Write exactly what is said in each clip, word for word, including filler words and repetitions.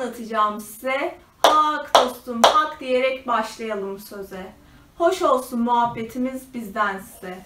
anlatacağım size. Hak dostum hak diyerek başlayalım söze. Hoş olsun muhabbetimiz bizden size.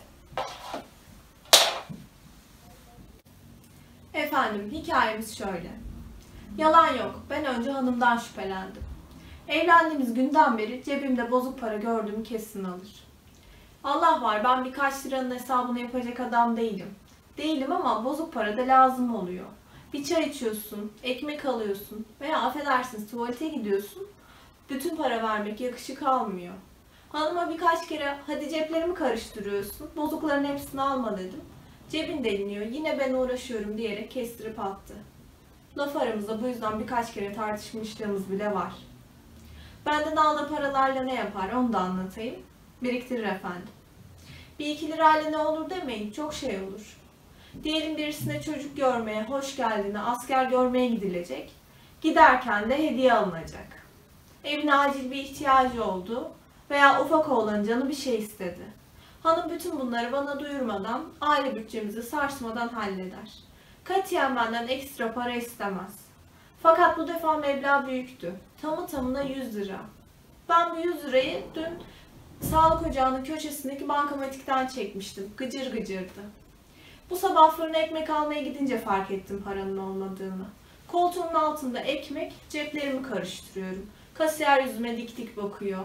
Efendim hikayemiz şöyle. Yalan yok, ben önce hanımdan şüphelendim. Evlendiğimiz günden beri cebimde bozuk para gördüğümü kesin alır. Allah var, ben birkaç liranın hesabını yapacak adam değilim. Değilim ama bozuk para da lazım oluyor. Bir çay içiyorsun, ekmek alıyorsun veya affedersiniz tuvalete gidiyorsun. Bütün para vermek yakışık almıyor. Hanıma birkaç kere hadi ceplerimi karıştırıyorsun, bozukların hepsini alma dedim. Cebin deliniyor, yine ben uğraşıyorum diyerek kestirip attı. Laf aramızda bu yüzden birkaç kere tartışmışlığımız bile var. Benden aldığı paralarla ne yapar onu da anlatayım. Biriktirir efendim. Bir iki lirayla ne olur demeyin, çok şey olur. Diyelim birisine çocuk görmeye, hoş geldine, asker görmeye gidilecek. Giderken de hediye alınacak. Evine acil bir ihtiyacı oldu veya ufak oğlanın canı bir şey istedi. Hanım bütün bunları bana duyurmadan, aile bütçemizi sarsmadan halleder. Katiyen benden ekstra para istemez. Fakat bu defa meblağ büyüktü. Tamı tamına yüz lira. Ben bu yüz lirayı dün sağlık ocağının köşesindeki bankamatikten çekmiştim. Gıcır gıcırdı. Bu sabah fırına ekmek almaya gidince fark ettim paranın olmadığını. Koltuğumun altında ekmek, ceplerimi karıştırıyorum. Kasiyer yüzüme dik dik bakıyor.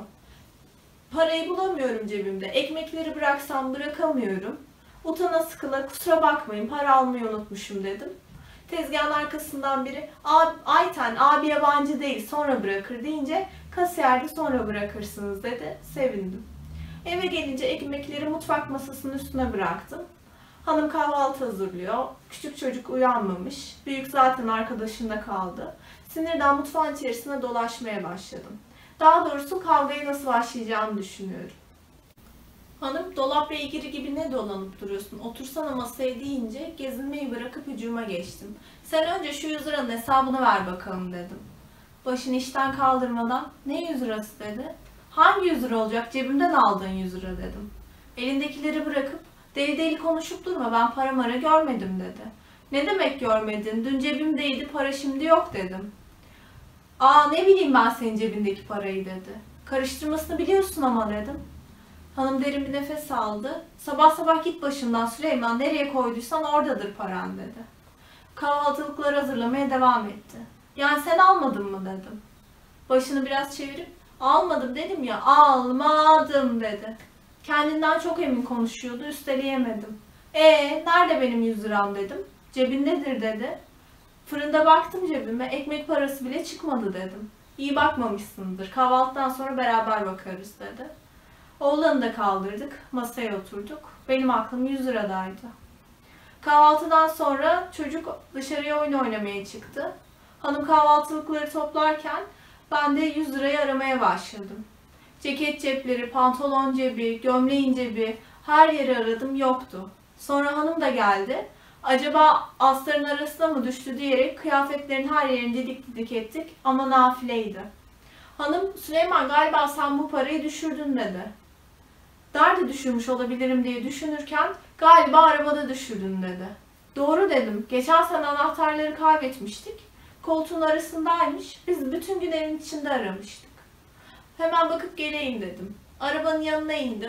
Parayı bulamıyorum cebimde. Ekmekleri bıraksam bırakamıyorum. Utana sıkıla kusura bakmayın para almayı unutmuşum dedim. Tezgahın arkasından biri Ayten abi yabancı değil sonra bırakır deyince kasiyer de sonra bırakırsınız dedi. Sevindim. Eve gelince ekmekleri mutfak masasının üstüne bıraktım. Hanım kahvaltı hazırlıyor. Küçük çocuk uyanmamış. Büyük zaten arkadaşında kaldı. Sinirden mutfağın içerisine dolaşmaya başladım. Daha doğrusu kavgaya nasıl başlayacağımı düşünüyorum. Hanım dolap beygiri gibi ne dolanıp duruyorsun? Otursana masaya deyince gezinmeyi bırakıp hücuma geçtim. Sen önce şu yüz liranın hesabını ver bakalım dedim. Başını işten kaldırmadan ne yüz lirası dedi. Hangi yüz lira olacak cebimden aldığın yüz lira dedim. Elindekileri bırakıp deli deli konuşup durma ben para mara görmedim dedi. Ne demek görmedin? Dün cebimdeydi para şimdi yok dedim. Aa ne bileyim ben senin cebindeki parayı dedi. Karıştırmasını biliyorsun ama dedim. Hanım derin bir nefes aldı. Sabah sabah git başımdan Süleyman nereye koyduysan oradadır paran dedi. Kahvaltılıkları hazırlamaya devam etti. Yani sen almadın mı dedim. Başını biraz çevirip almadım dedim ya almadım dedi. Kendinden çok emin konuşuyordu üsteleyemedim. Ee nerede benim yüz liram dedim. Cebindedir dedi. Fırında baktım cebime ekmek parası bile çıkmadı dedim. İyi bakmamışsındır kahvaltıdan sonra beraber bakarız dedi. Oğlanı da kaldırdık masaya oturduk. Benim aklım yüz liradaydı. Kahvaltıdan sonra çocuk dışarıya oyun oynamaya çıktı. Hanım kahvaltılıkları toplarken ben de yüz lirayı aramaya başladım. Ceket cepleri, pantolon cebi, gömleğin cebi her yeri aradım yoktu. Sonra hanım da geldi. Acaba astarın arasına mı düştü diyerek kıyafetlerin her yerini didik didik ettik ama nafileydi. Hanım Süleyman galiba sen bu parayı düşürdün dedi. Nerede düşürmüş olabilirim diye düşünürken galiba arabada düşürdün dedi. Doğru dedim. Geçen sene anahtarları kaybetmiştik. Koltuğun arasındaymış. Biz bütün gün evin içinde aramıştık. Hemen bakıp geleyim dedim. Arabanın yanına indim.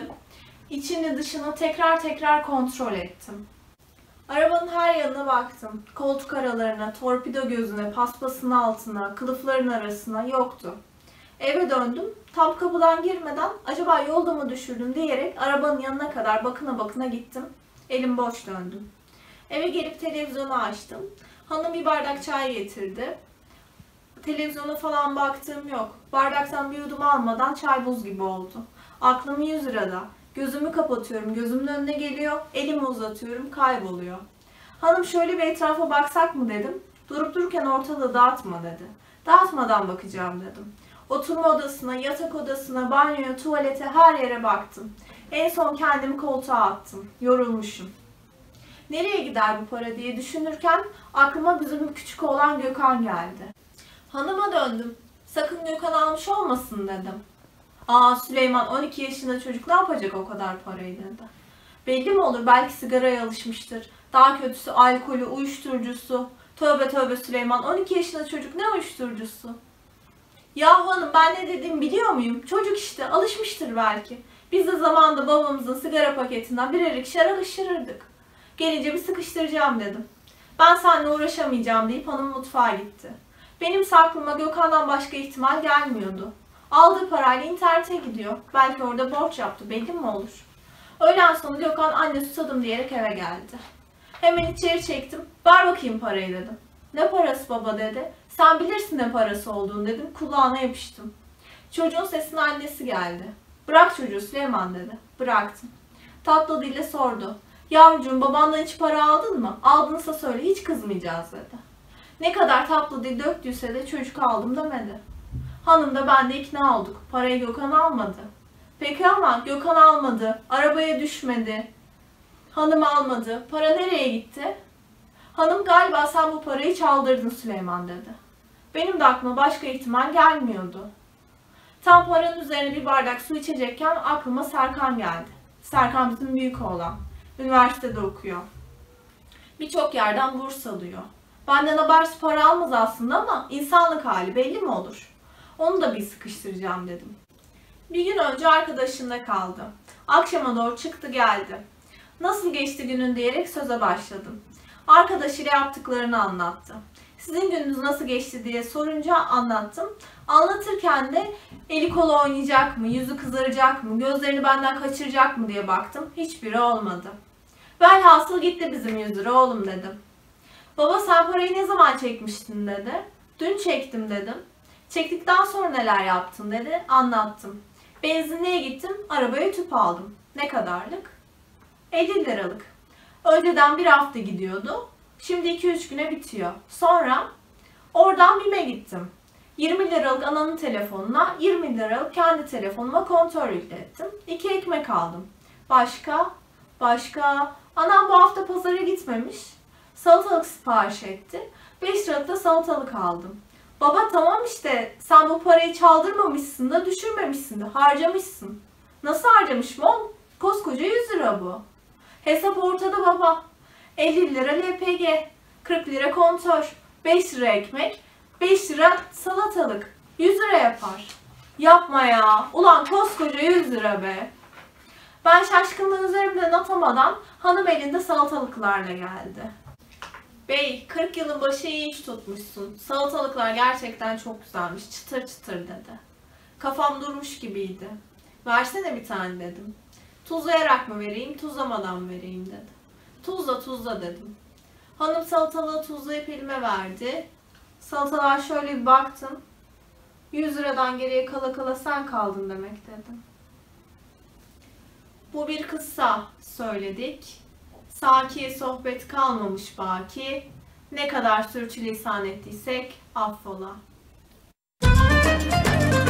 İçini dışını tekrar tekrar kontrol ettim. Arabanın her yanına baktım. Koltuk aralarına, torpido gözüne, paspasın altına, kılıfların arasına yoktu. Eve döndüm. Tam kapıdan girmeden acaba yolda mı düşürdüm diyerek arabanın yanına kadar bakına bakına gittim. Elim boş döndüm. Eve gelip televizyonu açtım. Hanım bir bardak çay getirdi. Televizyona falan baktığım yok. Bardaktan bir yudum almadan çay buz gibi oldu. Aklım yüz lirada. Gözümü kapatıyorum, gözümün önüne geliyor, elimi uzatıyorum, kayboluyor. Hanım şöyle bir etrafa baksak mı dedim. Durup dururken ortalığı dağıtma dedi. Dağıtmadan bakacağım dedim. Oturma odasına, yatak odasına, banyoya, tuvalete her yere baktım. En son kendimi koltuğa attım. Yorulmuşum. Nereye gider bu para diye düşünürken aklıma bizim küçük oğlan Gökhan geldi. Hanıma döndüm. Sakın Gökhan almış olmasın dedim. Aa Süleyman on iki yaşında çocuk ne yapacak o kadar parayı dedi. Belli mi olur belki sigaraya alışmıştır. Daha kötüsü alkolü, uyuşturucusu. Tövbe tövbe Süleyman, on iki yaşında çocuk ne uyuşturucusu? Yahu hanım, ben ne dediğimi biliyor muyum? Çocuk işte, alışmıştır belki. Biz de zamanında babamızın sigara paketinden birer ikişer alıştırırdık. Gelince bir sıkıştıracağım dedim. Ben seninle uğraşamayacağım deyip hanım mutfağa gitti. Benim aklıma Gökhan'dan başka ihtimal gelmiyordu. Aldığı parayla internete gidiyor. Belki orada borç yaptı, belli mi olur? Öğlen sonu Gökhan anne susadım diyerek eve geldi. Hemen içeri çektim. Ver bakayım parayı dedim. Ne parası baba dedi. Sen bilirsin ne parası olduğunu dedim. Kulağına yapıştım. Çocuğun sesine annesi geldi. Bırak çocuğu Süleyman dedi. Bıraktım. Tatlı dille sordu. Yavrucuğum, babandan hiç para aldın mı? Aldınsa söyle, hiç kızmayacağız dedi. Ne kadar tatlı dil döktüyse de çocuk aldım demedi. Hanım da ben de ikna olduk. Parayı Gökhan almadı. Peki ama Gökhan almadı. Arabaya düşmedi. Hanım almadı. Para nereye gitti? Hanım galiba sen bu parayı çaldırdın Süleyman dedi. Benim de aklıma başka ihtimal gelmiyordu. Tam paranın üzerine bir bardak su içecekken aklıma Serkan geldi. Serkan bizim büyük oğlan. Üniversitede okuyor. Birçok yerden burs alıyor. Benden habersiz para almaz aslında ama insanlık hali belli mi olur? Onu da bir sıkıştıracağım dedim. Bir gün önce arkadaşında kaldı. Akşama doğru çıktı geldi. Nasıl geçti günün diyerek söze başladım. Arkadaşıyla yaptıklarını anlattı. Sizin gününüz nasıl geçti diye sorunca anlattım. Anlatırken de eli kolu oynayacak mı, yüzü kızaracak mı, gözlerini benden kaçıracak mı diye baktım. Hiçbiri olmadı. Velhasıl gitti bizim yüz lira oğlum dedim. Baba sen parayı ne zaman çekmiştin dedi. Dün çektim dedim. Çektikten sonra neler yaptın dedi. Anlattım. Benzinliğe gittim, arabaya tüp aldım. Ne kadarlık? elli liralık. Önceden bir hafta gidiyordu. Şimdi iki üç güne bitiyor. Sonra oradan BİM'e gittim. yirmi liralık ananın telefonuna, yirmi liralık kendi telefonuma kontör yüklettim. İki ekmek aldım. Başka? Başka? Anam bu hafta pazara gitmemiş. Salatalık sipariş etti. beş liralık da salatalık aldım. Baba tamam işte, sen bu parayı çaldırmamışsın da düşürmemişsin de harcamışsın. Nasıl harcamışım oğlum? Koskoca yüz lira bu. Hesap ortada baba. elli lira L P G, kırk lira kontör, beş lira ekmek, beş lira salatalık. yüz lira yapar. Yapma ya. Ulan koskoca yüz lira be. Ben şaşkınlığın üzerimden atamadan hanım elinde salatalıklarla geldi. Bey, kırk yılın başı iyi iş tutmuşsun. Salatalıklar gerçekten çok güzelmiş. Çıtır çıtır dedi. Kafam durmuş gibiydi. Versene bir tane dedim. Tuzlayarak mı vereyim, tuzlamadan mı vereyim dedi. Tuzla tuzla dedim. Hanım salatalığı tuzlayıp elime verdi. Salatalığa şöyle bir baktım. yüz liradan geriye kala kala sen kaldın demek dedim. Bu bir kıssa söyledik. Sakiye sohbet kalmamış baki. Ne kadar sürçülisan ettiysek affola.